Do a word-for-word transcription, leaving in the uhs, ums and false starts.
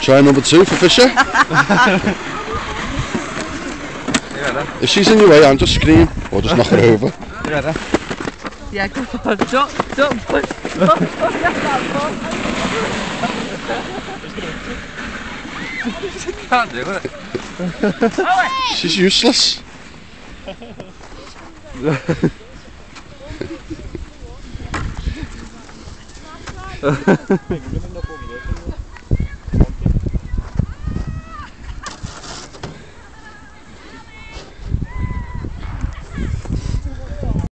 Try number two for Fisher. If she's in your way, I'm just scream or just knock her over. You ready? Yeah, go on. Don't, don't push. Don't push that ball. She can't do it. She's useless.